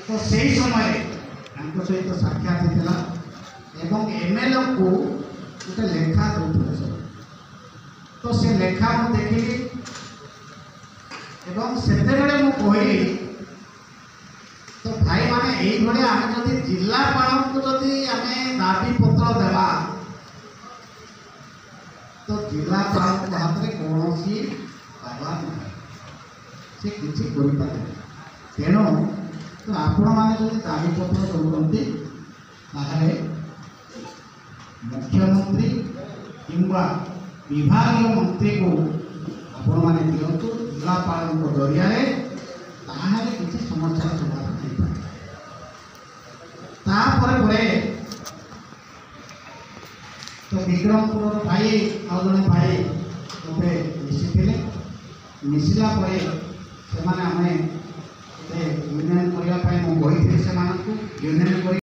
तो से समय सहित साक्षात होता एवं एमएलए को गोटे लेखा दूसरे सब तो से लेखा मुझे देखी एवं से कहली तो भाई माने ये आम जदि जिलापाल को जदि आम दाबी पत्र देवा तो जिलापाल हाथ में कौन पावर ना से किसी तेणु तो आपण मैंने जो दाबी पत्र दौरान मुख्यमंत्री किंवा विभाग मंत्री को आपण मैंने दिंतु जिलापाल जरिया किसी समस्या समाधान हो तो विक्रमपुर भाई आउ जड़े भाई गोटे मिशिले मिसला से यूनियन करने बही से यूनियन